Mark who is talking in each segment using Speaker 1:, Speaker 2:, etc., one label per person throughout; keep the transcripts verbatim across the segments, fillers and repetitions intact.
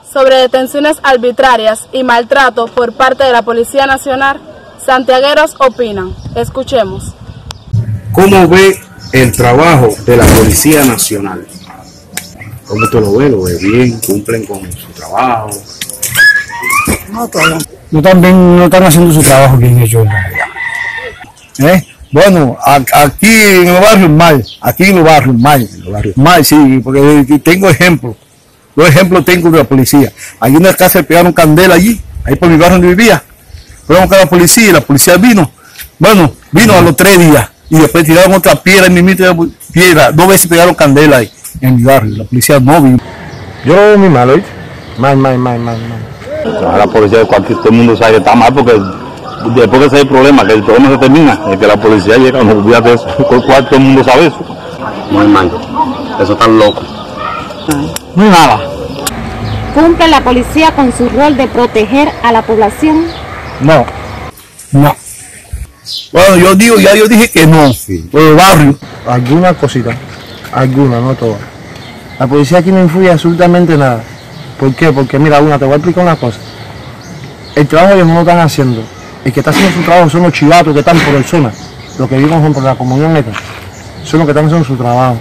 Speaker 1: sobre detenciones arbitrarias y maltrato por parte de la Policía Nacional, santiagueros opinan. Escuchemos.
Speaker 2: ¿Cómo ve el trabajo de la Policía Nacional? ¿Cómo usted lo ve? ¿Lo ve bien? ¿Cumplen con su trabajo?
Speaker 3: No, todavía no, también no están haciendo su trabajo bien hecho en realidad. ¿Eh? Bueno, a, aquí en los barrios mal, aquí en los barrios mal, en los barrios mal, sí, porque tengo ejemplos, dos ejemplos tengo de la policía. Hay una casa que pegaron candela allí, ahí por mi barrio donde vivía, fueron a buscar a la policía y la policía vino, bueno, vino a los tres días y después tiraron otra piedra en mi mitad de piedra, dos veces pegaron candela ahí en mi barrio, la policía no vino.
Speaker 4: Yo lo veo muy mal, ¿oíste? Mal, mal, mal, mal, mal.
Speaker 5: La policía, cualquier, todo el mundo sabe que está mal porque después que ese es el problema, que el problema se termina, es que la policía llega, no olvídate de eso, todo el mundo sabe eso.
Speaker 6: Muy mal, eso está loco.
Speaker 3: Muy mala.
Speaker 7: ¿Cumple la policía con su rol de proteger a la población?
Speaker 3: No, no. Bueno, yo digo, ya yo dije que no, sí. Por el barrio.
Speaker 4: Alguna cosita, alguna, no todas. La policía aquí no influye absolutamente nada. ¿Por qué? Porque mira, una, te voy a explicar una cosa. El trabajo ellos no lo están haciendo. El que está haciendo su trabajo son los chivatos que están por el zona, los que viven por la comunión esta, son los que están haciendo su trabajo.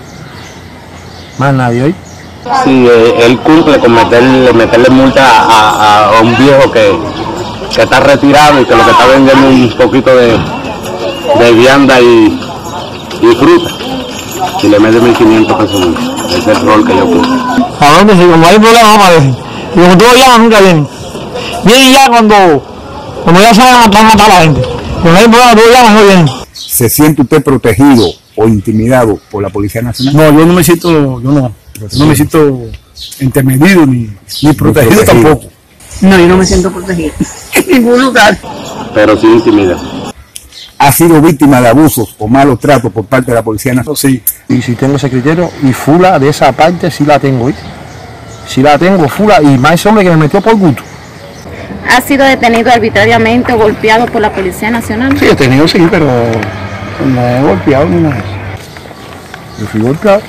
Speaker 4: Más nadie, ¿oí?
Speaker 6: Sí, él cumple con meterle, meterle multa a, a, a un viejo que, que está retirado y que lo que está vendiendo un poquito de, de vianda y, y fruta. Y le mete mil quinientos pesos multa. Ese es el rol que yo cumplo.
Speaker 3: ¿A dónde? Si como hay problemas, no aparecen. Y como todos llaman, nunca vienen. Vienen ya cuando... Como ya saben, van a matar a la gente. Cuando hay problema, todos llaman, no vienen.
Speaker 2: ¿Se siente usted protegido o intimidado por la Policía Nacional?
Speaker 3: No, yo no me siento, yo no, no me siento intermedido ni, ni protegido, protegido tampoco.
Speaker 8: No, yo no me siento protegido en ningún lugar.
Speaker 6: Pero sí intimida.
Speaker 2: ¿Ha sido víctima de abusos o malos tratos por parte de la Policía Nacional?
Speaker 4: Sí, y si tengo ese criterio, y fula de esa parte sí la tengo, ¿viste? Sí la tengo, fula, y más ese hombre que me metió por gusto.
Speaker 7: ¿Ha sido detenido arbitrariamente o golpeado por la Policía Nacional?
Speaker 3: Sí, detenido sí, pero no he golpeado ni nada.
Speaker 4: Yo fui golpeado.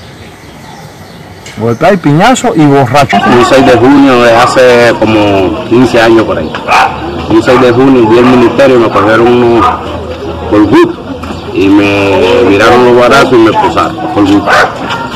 Speaker 4: Golpeado y piñazo y borracho.
Speaker 6: Un seis de junio de hace como quince años por ahí. Un seis de junio vi el ministerio y me cogieron uno por gusto y me viraron los barazos y me esposaron por gusto.